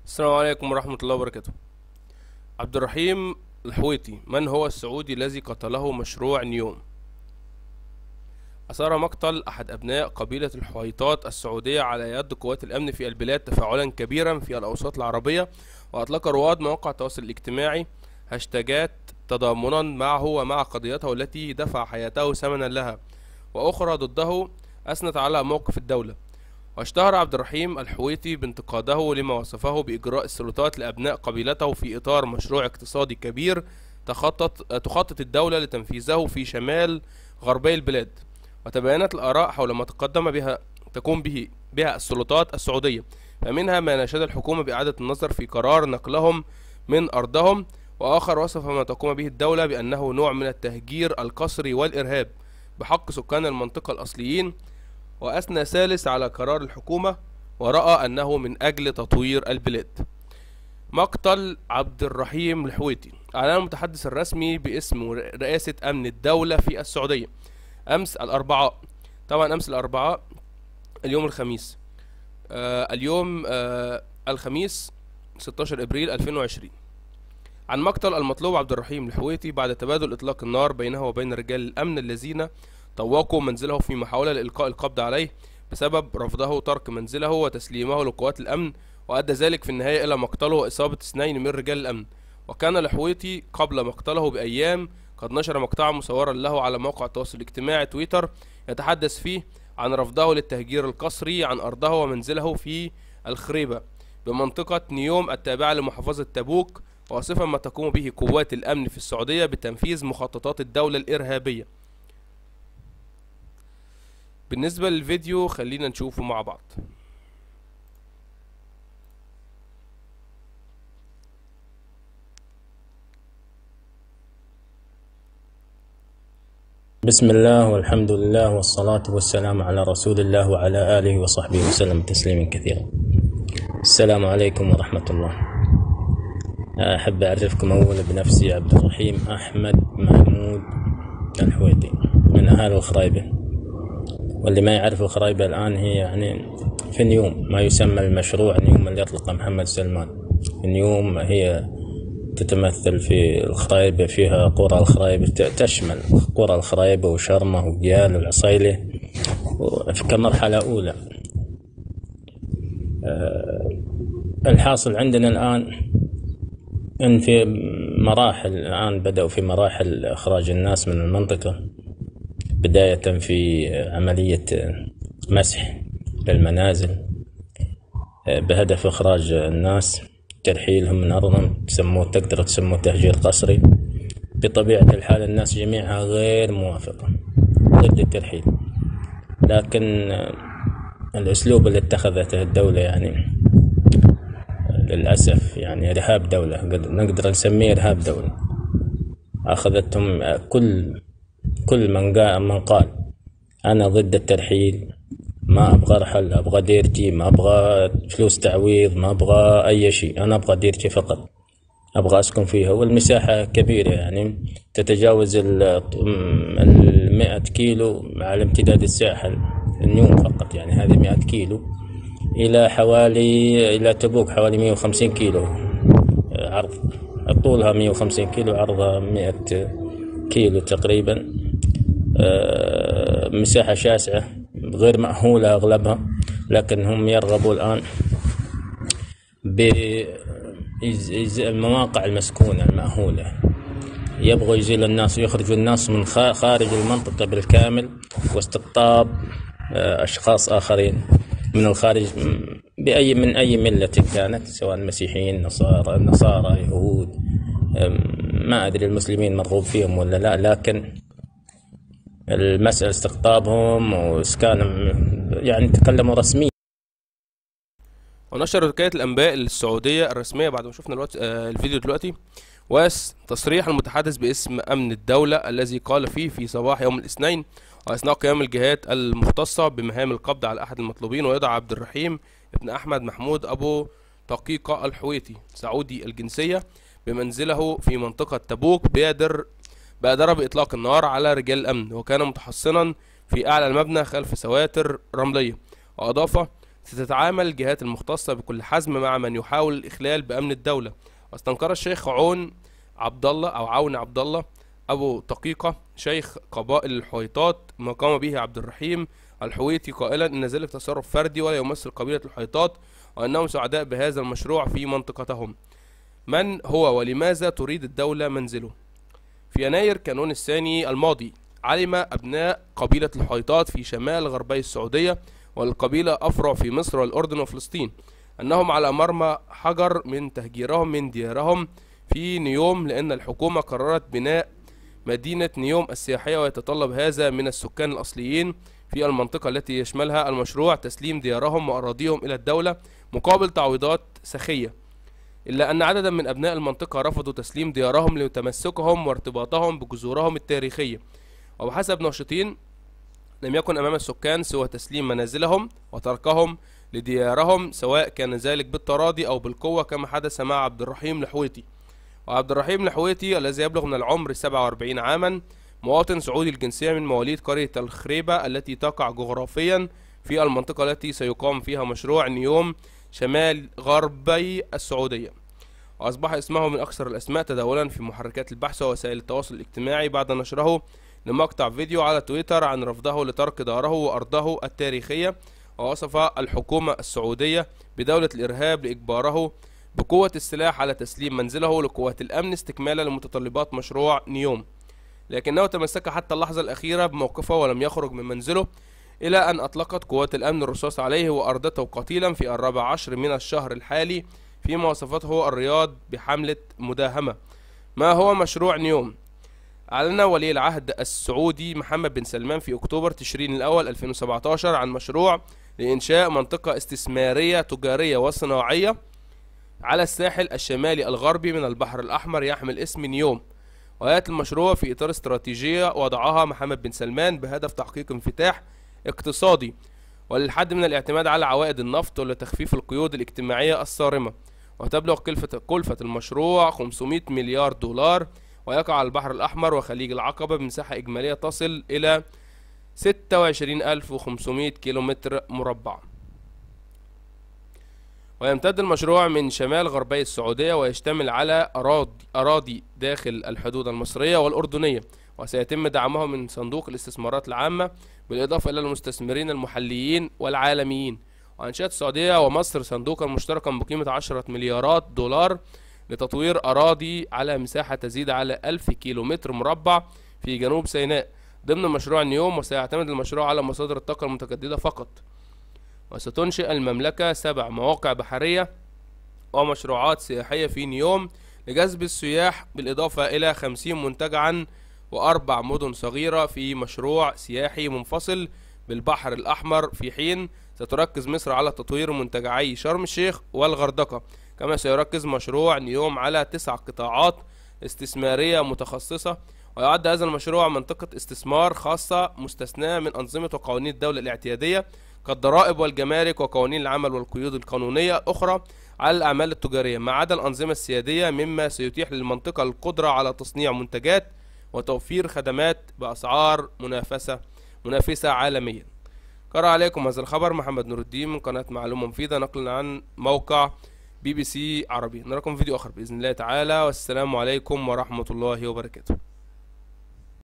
السلام عليكم ورحمة الله وبركاته. عبد الرحيم الحويتي من هو السعودي الذي قتله مشروع نيوم؟ أثار مقتل أحد أبناء قبيلة الحويطات السعودية على يد قوات الأمن في البلاد تفاعلا كبيرا في الأوساط العربية، وأطلق رواد مواقع التواصل الاجتماعي هاشتاجات تضامنا معه ومع قضيته التي دفع حياته ثمنا لها، وأخرى ضده أثنت على موقف الدولة. واشتهر عبد الرحيم الحويتي بانتقاده لما وصفه بإجراء السلطات لأبناء قبيلته في إطار مشروع اقتصادي كبير تخطط الدولة لتنفيذه في شمال غربي البلاد. وتباينت الآراء حول ما تقوم بها السلطات السعودية، فمنها ما ناشد الحكومة بإعادة النظر في قرار نقلهم من أرضهم، وآخر وصف ما تقوم به الدولة بأنه نوع من التهجير القسري والإرهاب بحق سكان المنطقة الأصليين، وأثنى ثالث على قرار الحكومة ورأى أنه من أجل تطوير البلاد. مقتل عبد الرحيم الحويتي. أعلن المتحدث الرسمي باسم رئاسة أمن الدولة في السعودية أمس الأربعاء، طبعا أمس الأربعاء اليوم الخميس، اليوم الخميس 16 إبريل 2020، عن مقتل المطلوب عبد الرحيم الحويتي بعد تبادل إطلاق النار بينه وبين رجال الأمن الذين طوقوا منزله في محاولة لإلقاء القبض عليه بسبب رفضه ترك منزله وتسليمه لقوات الأمن، وأدى ذلك في النهاية إلى مقتله وإصابة 2 من رجال الأمن. وكان الحويتي قبل مقتله بأيام قد نشر مقطعا مصورا له على موقع التواصل الاجتماعي تويتر يتحدث فيه عن رفضه للتهجير القسري عن أرضه ومنزله في الخريبة بمنطقة نيوم التابعة لمحافظة تبوك، واصفا ما تقوم به قوات الأمن في السعودية بتنفيذ مخططات الدولة الإرهابية. بالنسبة للفيديو خلينا نشوفه مع بعض. بسم الله والحمد لله والصلاة والسلام على رسول الله وعلى آله وصحبه وسلم تسليما كثيرا. السلام عليكم ورحمة الله. أحب أعرفكم أولا بنفسي، عبد الرحيم أحمد محمود الحويتي من أهالي الخرايبة. واللي ما يعرف الخرايبة الآن هي يعني في نيوم ما يسمى المشروع نيوم اللي أطلقه محمد سلمان. نيوم هي تتمثل في الخرايبة، فيها قرى الخرايبة، تشمل قرى الخرايبة وشرمة وقيال والعصيلة كمرحلة أولى. الحاصل عندنا الآن إن في مراحل، الآن بدأوا في مراحل إخراج الناس من المنطقة، بداية في عملية مسح للمنازل بهدف إخراج الناس، ترحيلهم من أرضهم، تقدر تسموه تهجير قسري. بطبيعة الحال الناس جميعها غير موافقة ضد الترحيل، لكن الأسلوب اللي اتخذته الدولة يعني للأسف يعني إرهاب دولة، نقدر نسميه إرهاب دولة. أخذتهم كل من قال أنا ضد الترحيل، ما أبغى رحل، أبغى ديرتي، ما أبغى فلوس تعويض، ما أبغى أي شيء، أنا أبغى ديرتي فقط، أبغى أسكن فيها. والمساحة كبيرة يعني تتجاوز 100 كيلو على امتداد الساحل النيوم فقط، يعني هذه 100 كيلو إلى تبوك حوالي 150 كيلو عرض، طولها 150 كيلو، عرضها 100 كيلو تقريبا. مساحة شاسعة غير مأهولة أغلبها، لكن هم يرغبوا الآن بالمواقع المسكونة المأهولة، يبغوا يزيلوا الناس ويخرجوا الناس من خارج المنطقة بالكامل، واستقطاب أشخاص آخرين من الخارج من أي ملة كانت، سواء مسيحيين، نصارى، يهود، ما أدري المسلمين مرغوب فيهم ولا لا، لكن المسألة استقطابهم وإسكانهم، يعني تكلموا رسميا. ونشر وكالة الأنباء السعودية الرسمية بعد ما شفنا الفيديو دلوقتي تصريح المتحدث باسم أمن الدولة الذي قال فيه في صباح يوم الاثنين وأثناء قيام الجهات المختصة بمهام القبض على أحد المطلوبين، ويدعى عبد الرحيم ابن أحمد محمود أبو طقيقة الحويتي سعودي الجنسية بمنزله في منطقة تبوك بادر بإطلاق النار على رجال الأمن، وكان متحصنا في أعلى المبنى خلف سواتر رملية. وأضاف ستتعامل الجهات المختصة بكل حزم مع من يحاول الإخلال بأمن الدولة. واستنكر الشيخ عون عبد الله أبو طقيقة شيخ قبائل الحويطات ما قام به عبد الرحيم الحويطي قائلا إن ذلك تصرف فردي ولا يمثل قبيلة الحويطات، وأنهم سعداء بهذا المشروع في منطقتهم. من هو ولماذا تريد الدولة منزله؟ في يناير كانون الثاني الماضي علم أبناء قبيلة الحويطات في شمال غربي السعودية والقبيلة أفرع في مصر والأردن وفلسطين أنهم على مرمى حجر من تهجيرهم من ديارهم في نيوم، لأن الحكومة قررت بناء مدينة نيوم السياحية، ويتطلب هذا من السكان الأصليين في المنطقة التي يشملها المشروع تسليم ديارهم وأراضيهم إلى الدولة مقابل تعويضات سخية. إلا أن عددا من أبناء المنطقة رفضوا تسليم ديارهم لتمسكهم وارتباطهم بجذورهم التاريخية، وبحسب ناشطين لم يكن أمام السكان سوى تسليم منازلهم وتركهم لديارهم، سواء كان ذلك بالتراضي أو بالقوة كما حدث مع عبد الرحيم الحويطي. وعبد الرحيم الحويطي الذي يبلغ من العمر 47 عاما مواطن سعودي الجنسية من مواليد قرية الخريبة التي تقع جغرافيا في المنطقة التي سيقام فيها مشروع نيوم شمال غربي السعودية، وأصبح اسمه من أكثر الأسماء تداولا في محركات البحث ووسائل التواصل الاجتماعي بعد نشره لمقطع فيديو على تويتر عن رفضه لترك داره وأرضه التاريخية، ووصف الحكومة السعودية بدولة الإرهاب لإجباره بقوة السلاح على تسليم منزله لقوات الأمن استكمالا لمتطلبات مشروع نيوم، لكنه تمسك حتى اللحظة الأخيرة بموقفه ولم يخرج من منزله إلى أن أطلقت قوات الأمن الرصاص عليه وأردته قتيلا في 14 من الشهر الحالي، فيما وصفته الرياض بحملة مداهمة. ما هو مشروع نيوم؟ أعلن ولي العهد السعودي محمد بن سلمان في أكتوبر تشرين الأول 2017 عن مشروع لإنشاء منطقة استثمارية تجارية وصناعية على الساحل الشمالي الغربي من البحر الأحمر يحمل اسم نيوم، ويأتي المشروع في إطار استراتيجية وضعها محمد بن سلمان بهدف تحقيق انفتاح اقتصادي وللحد من الاعتماد على عوائد النفط ولتخفيف القيود الاجتماعية الصارمة. وتبلغ كلفة المشروع 500 مليار دولار، ويقع على البحر الأحمر وخليج العقبة بمساحة إجمالية تصل إلى 26500 كيلومتر مربع. ويمتد المشروع من شمال غربي السعودية ويشتمل على أراضي داخل الحدود المصرية والأردنية، وسيتم دعمه من صندوق الاستثمارات العامة بالإضافة إلى المستثمرين المحليين والعالميين. وأنشأت السعودية ومصر صندوقا مشتركا بقيمة 10 مليارات دولار لتطوير أراضي على مساحة تزيد على 1000 كيلومتر مربع في جنوب سيناء ضمن مشروع نيوم، وسيعتمد المشروع على مصادر الطاقة المتجددة فقط. وستنشئ المملكة 7 مواقع بحرية ومشروعات سياحية في نيوم لجذب السياح، بالإضافة إلى 50 منتجعا و4 مدن صغيرة في مشروع سياحي منفصل بالبحر الأحمر، في حين ستركز مصر على تطوير منتجعي شرم الشيخ والغردقة. كما سيركز مشروع نيوم على 9 قطاعات استثمارية متخصصة، ويعد هذا المشروع منطقة استثمار خاصة مستثناة من أنظمة وقوانين الدولة الاعتيادية كالضرائب والجمارك وقوانين العمل والقيود القانونية الأخرى على الأعمال التجارية ما عدا الأنظمة السيادية، مما سيتيح للمنطقة القدرة على تصنيع منتجات وتوفير خدمات بأسعار منافسة عالميا. قرأ عليكم هذا الخبر محمد نور الدين من قناة معلومة مفيدة نقلا عن موقع BBC عربي. نراكم في فيديو آخر بإذن الله تعالى، والسلام عليكم ورحمة الله وبركاته.